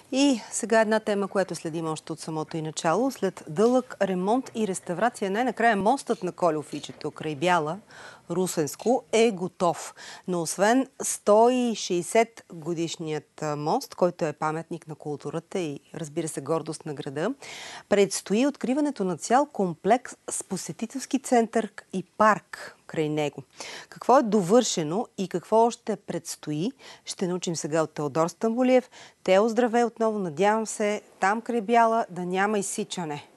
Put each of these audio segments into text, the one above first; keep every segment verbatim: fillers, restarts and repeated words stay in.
И сега една тема, която следим още от самото и начало. След дълъг ремонт и реставрация, най-накрая мостът на Кольо Фичето край Бяла, Русенско, е готов. Но освен сто и шейсет годишният мост, който е паметник на културата и, разбира се, гордост на града, предстои откриването на цял комплекс с посетителски център и парк край него. Какво е довършено и какво още предстои, ще научим сега от Теодор Стамболиев. Тео, здравей отново. Надявам се там край Бяла да няма изсичане.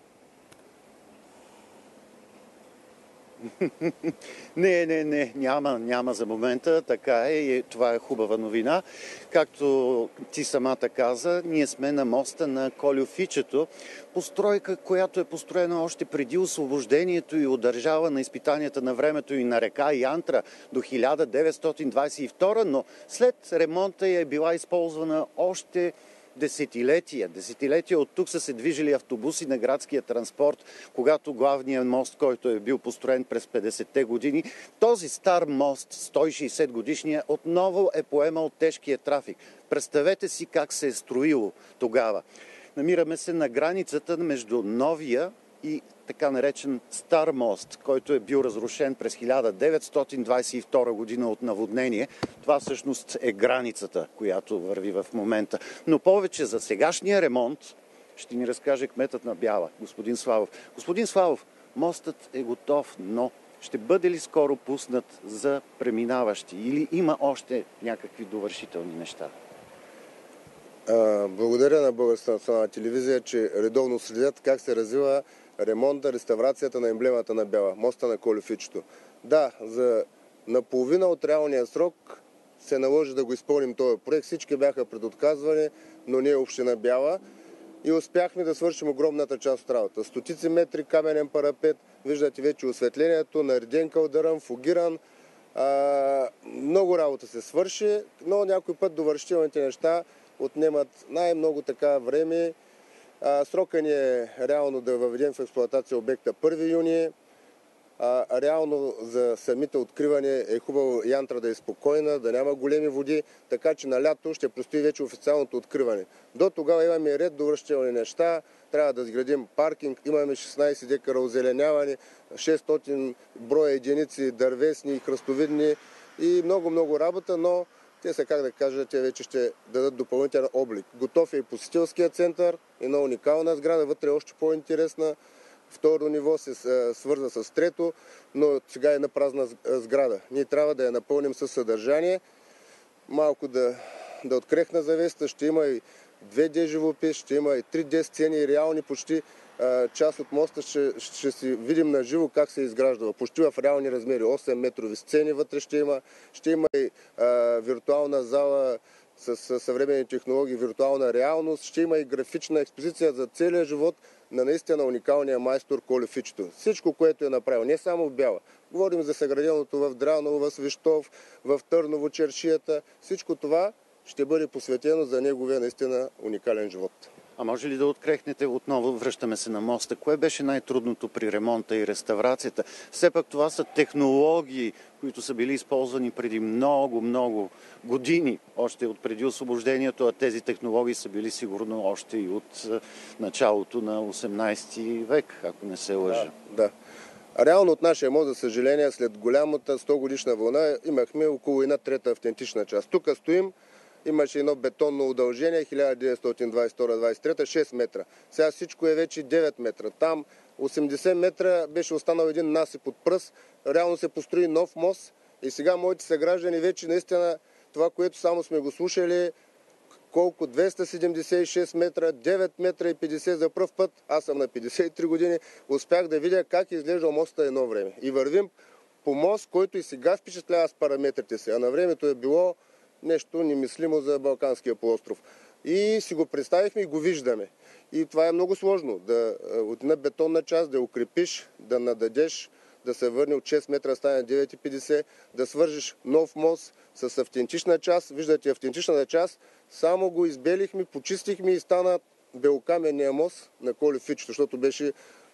Не, не, не, няма, няма за момента, така е и това е хубава новина. Както ти самата каза, ние сме на моста на Кольо Фичето, постройка, която е построена още преди освобождението и удържава на изпитанията на времето и на река Янтра до хиляда деветстотин двадесет и втора, но след ремонта е била използвана още десетилетия. Десетилетия от тук са се движили автобуси на градския транспорт, когато главният мост, който е бил построен през петдесетте години, този стар мост, сто и шейсет годишния, отново е поемал тежкия трафик. Представете си как се е строило тогава. Намираме се на границата между новия и така наречен стар мост, който е бил разрушен през хиляда деветстотин двадесет и втора година от наводнение. Това всъщност е границата, която върви в момента. Но повече за сегашния ремонт ще ни разкаже кметът на Бяла, господин Славов. Господин Славов, мостът е готов, но ще бъде ли скоро пуснат за преминаващи или има още някакви довършителни неща? Благодаря на Българската национална телевизия, че редовно следят как се развива ремонта, реставрацията на емблемата на Бяла, моста на Кольо Фичето. Да, за наполовина от реалния срок се наложи да го изпълним този проект. Всички бяха предотказвани, но ние община Бяла и успяхме да свършим огромната част от работа. Стотици метри каменен парапет, виждате вече осветлението, нареден калдаран, фугиран. А, много работа се свърши, но някой път довършителните неща отнемат най-много така време. А, срока ни е реално да въведем в експлоатация обекта първи юни. А, реално за самите откриване е хубаво Янтра да е спокойна, да няма големи води, така че на лято ще предстои вече официалното откриване. До тогава имаме ред довършителни неща, трябва да изградим паркинг, имаме шестнадесет декара озеленяване, шестстотин броя единици дървесни и храстовидни и много-много работа, но те са, как да кажа, те вече ще дадат допълнителен облик. Готов е и посетителския център, една уникална сграда, вътре е още по-интересна. Второ ниво се свърза с трето, но сега е на празна сграда. Ние трябва да я напълним със съдържание. Малко да, да открехна завеста, ще има и две де живопис, ще има и три де сцени, реални почти. Част от моста ще, ще си видим на живо как се е изграждала. Почти в реални размери. осем метрови сцени вътре ще има. Ще има и а, виртуална зала с, с съвременни технологии, виртуална реалност. Ще има и графична експозиция за целия живот на наистина уникалния майстор Кольо Фичето. Всичко, което е направил, не само в Бяла. Говорим за съграденото в Драново, в Свищов, в Търново, Чершията. Всичко това ще бъде посветено за неговия наистина уникален живот. А може ли да открехнете отново, връщаме се на моста, кое беше най-трудното при ремонта и реставрацията? Все пак това са технологии, които са били използвани преди много, много години, още от преди освобождението, а тези технологии са били сигурно още и от началото на осемнадесети век, ако не се лъжа. Да, да. Реално от нашия мост, за съжаление, след голямата сто годишна вълна имахме около една трета автентична част. Тук стоим. Имаше едно бетонно удължение, хиляда деветстотин двадесет и втора двадесет и трета, шест метра. Сега всичко е вече девет метра. Там осемдесет метра беше останал един насип от пръст. Реално се построи нов мост и сега моите съграждани вече наистина това, което само сме го слушали, колко двеста седемдесет и шест метра, девет метра и петдесет за пръв път. Аз съм на петдесет и три години. Успях да видя как е изглеждал моста едно време. И вървим по мост, който и сега впечатлява с параметрите си. А на времето е било нещо немислимо за Балканския полуостров. И си го представихме и го виждаме. И това е много сложно. Да, от една бетонна част да укрепиш, да нададеш, да се върне от шест метра, стане девет и петдесет, да свържиш нов мост с автентична част. Виждате, автентичната част само го избелихме, почистихме и стана белокаменния мост на Кольо Фичето, защото беше,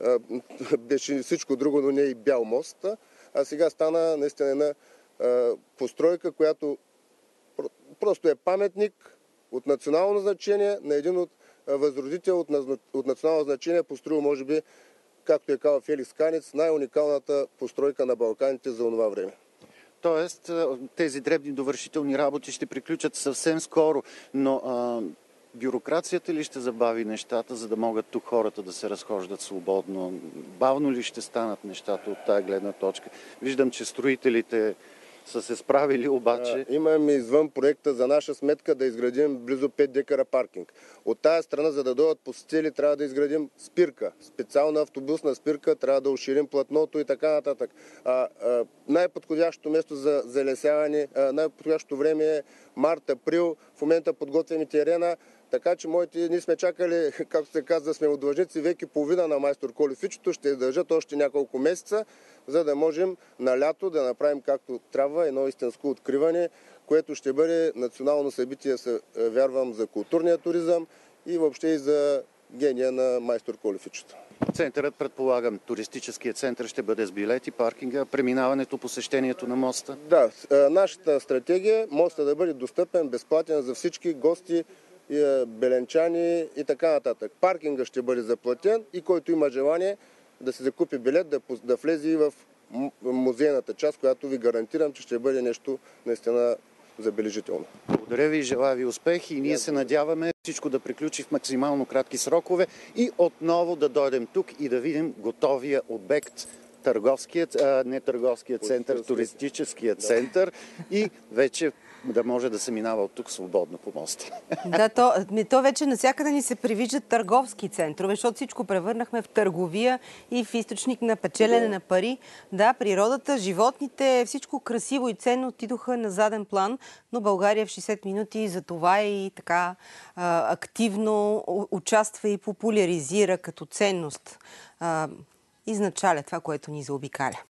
беше всичко друго, но не и бял мост. А сега стана наистина една постройка, която просто е паметник, от национално значение на един от възродител от, от национално значение, построил, може би, както е казал Феликс Канец, най-уникалната постройка на Балканите за онова време. Тоест, тези дребни довършителни работи ще приключат съвсем скоро, но а, бюрокрацията ли ще забави нещата, за да могат тук хората да се разхождат свободно? Бавно ли ще станат нещата от тая гледна точка? Виждам, че строителите са се справили, обаче... А, имаме извън проекта за наша сметка да изградим близо пет декара паркинг. От тая страна, за да дойдат посетители, трябва да изградим спирка. Специална автобусна спирка, трябва да уширим платното и така нататък. А, а, най-подходящото место за залесяване, най-подходящото време е март-април. В момента подготвяме терена. Така че моите, ние сме чакали, както се казва, сме отдлъжници, веки половина на майстор Кольо Фичето, ще издържат още няколко месеца, за да можем на лято да направим както трябва едно истинско откриване, което ще бъде национално събитие, вярвам, за културния туризъм и въобще и за гения на майстор Кольо Фичето. Центърът, предполагам, туристическият център ще бъде с билети, паркинга, преминаването, посещението на моста? Да, нашата стратегия е моста да бъде достъпен, безплатен за всички гости, беленчани и така нататък. Паркинга ще бъде заплатен и който има желание да се закупи билет, да, да влезе и в музейната част, която ви гарантирам, че ще бъде нещо наистина забележително. Благодаря ви и желая ви успех и ние се надяваме всичко да приключи в максимално кратки срокове и отново да дойдем тук и да видим готовия обект, търговският, а, не търговският център, туристическият да. център и вече да може да се минава от тук свободно по моста. Да, то, то вече навсякъде ни се привиждат търговски центрове, защото всичко превърнахме в търговия и в източник на печелене да. на пари. Да, природата, животните, всичко красиво и ценно отидоха на заден план, но България в шейсет минути за това и така а, активно участва и популяризира като ценност. А, изначаля това, което ни заобикаля.